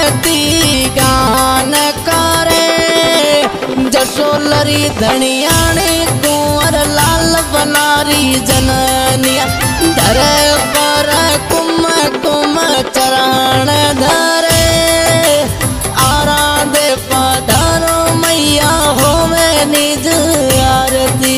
ती गान करे जसोलरी धनियाणी कुंवर लाल बनारी जननिया धरे पर कुम कुम चरण धरे आराधे पधारो मैया होवे निज आरती।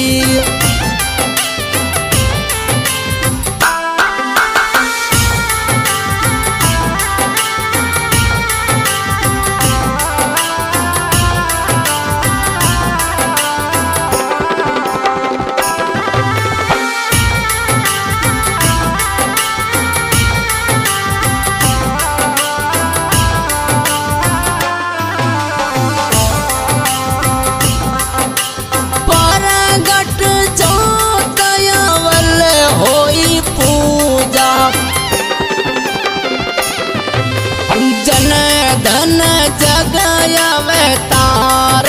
जन धन जगयावे तार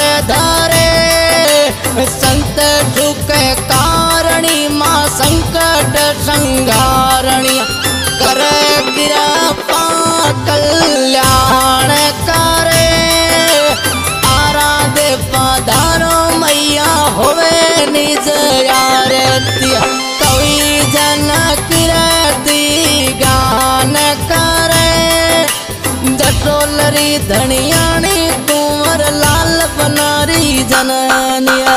धरे संत सुख कारणी माँ संकट संहारणी कर कृपा कल्याण करे आराधे पधारो मैया होवे निज आरती। कवि जन कीर्ति गान करे जसोलरी धनियाणी कुंवर लाल बनारी जननिया।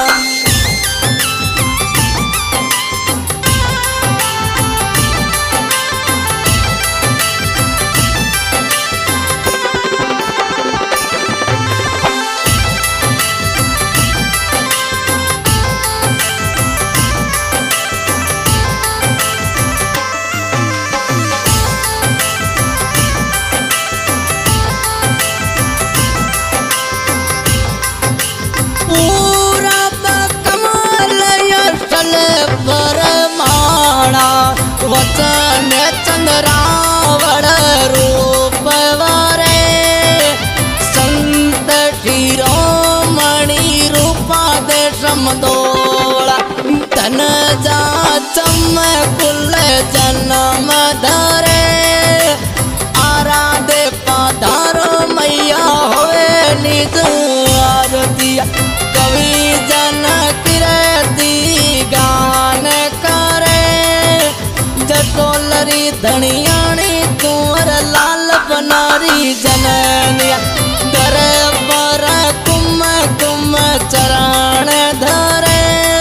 वचन चंद्रावण रूप वरे संत शिरोमणि रूपा दे समदोला धन जा चमकुल जन्म धरे आराधे पधारो मैया होवे निज आरती। कवि जन कीर्ति गान करे जसोलरी धनियाणी कुंवर लाल बनारी जननिया धरे पर कुम कुम चरण धरे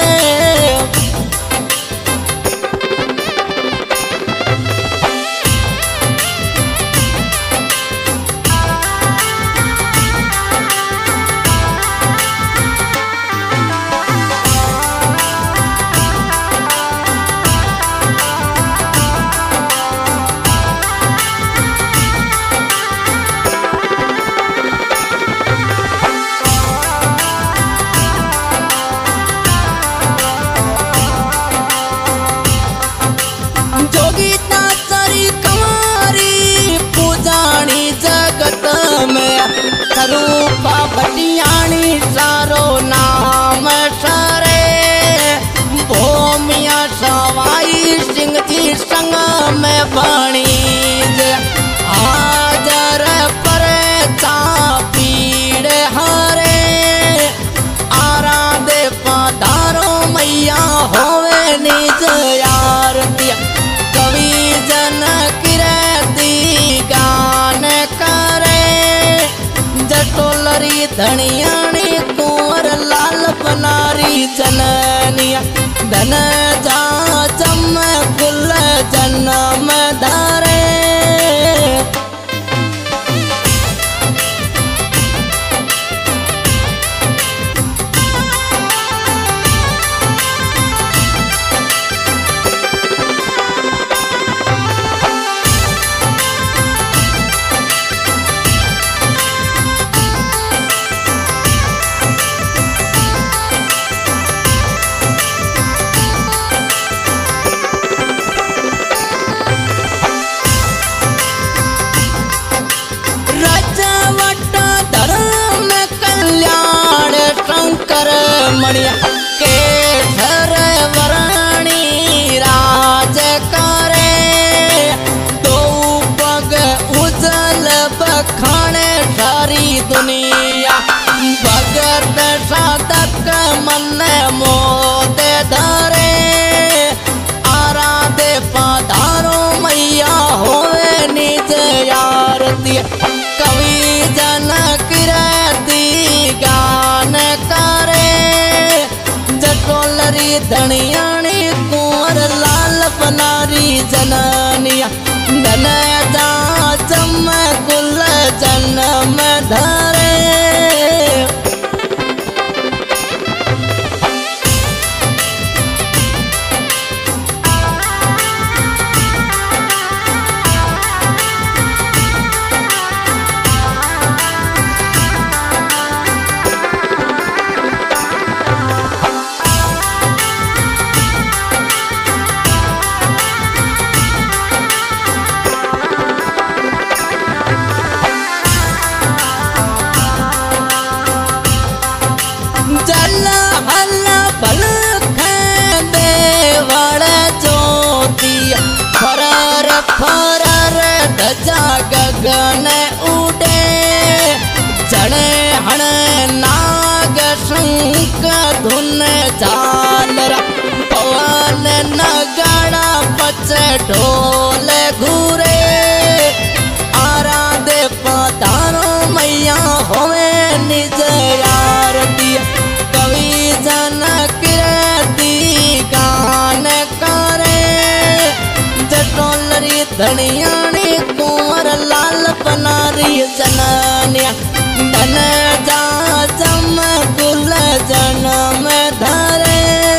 रूपा भटियाणी सारो नाम सरे भूमिया सवाई सिंह जी संग में बणी हाजर पर पीड़ हरे आराधे पधारो मैया होवे निज आरती। कवि जन कीर्ति गान करे जसोलरी धनियाणी कुंवर लाल बनारी जननिया धन जा चमकुल जन्म धरे धन जा जम कुल जन्म धरे। जल हल बल देवड़ ज्योतिया फरर फरर ध्वजा गगन उड़े। जड़े हण नाग शंख धुन झालर पवन नगड़ा पच ढोल घूरे। आराधे पधारो मैया होवे निज आरती। कवि जन कीर्ति गान करे। जटोलरी धनियाणी कुंवर लाल पनारी जननिया धन जा जम कुल जन्म धरे।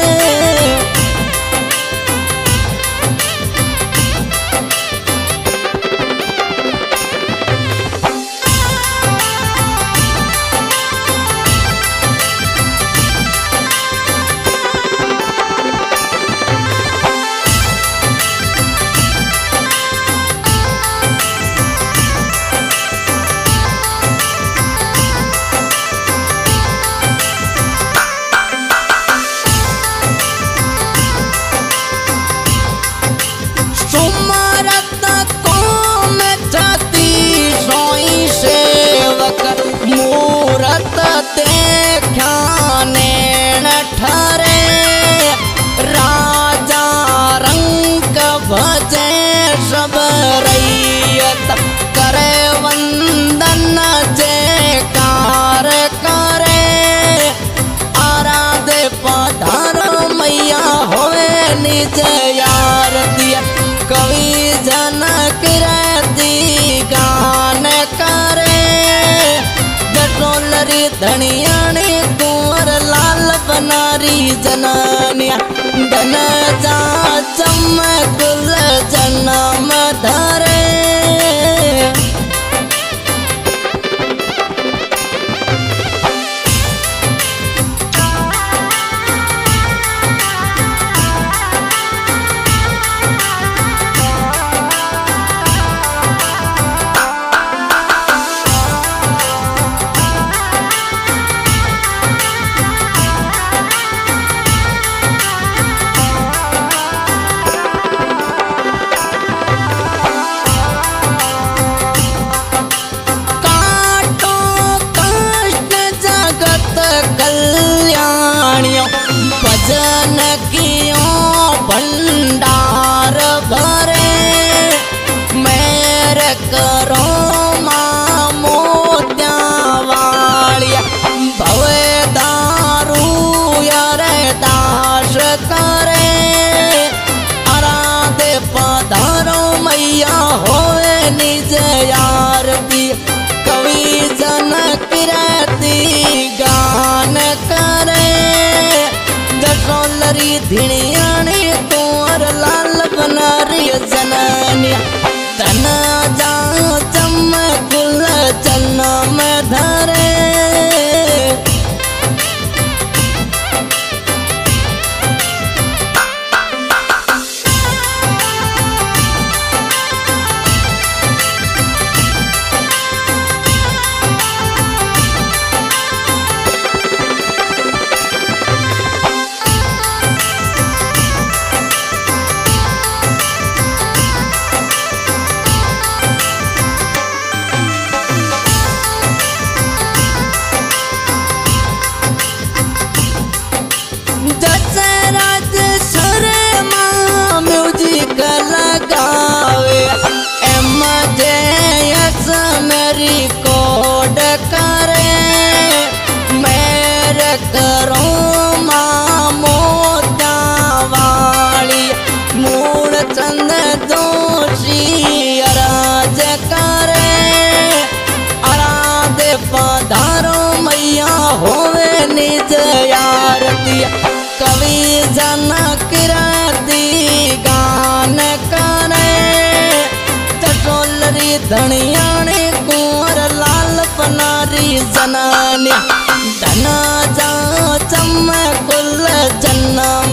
सुमरत कौम छती सोई सेवक मूरत देखा नैन ठरे। राजा रंग भजे सब रैयत करे वंदन जयकार करे। आराधे पधारो मैया होवे निज आरती। कवि जन कीर्ति गान करे। जटोलरी धनियाणी कुंवर लाल पनारी जननिया धन जा जम कुल जन्म धरे। कल्याणियों भजन कियो भंडार भरे। मेरे करो माँ मोत्या वालिया भवे दारू यारे दास करे। आराधे पधारो मैया होवे निज आरती। कवि जन कीर्ति गान करे। जटोलरी धनियाणी कुंवर लाल पनारी जननिया धन जा जम कुल जन्म धरे। धना जा चमकुल चन्ना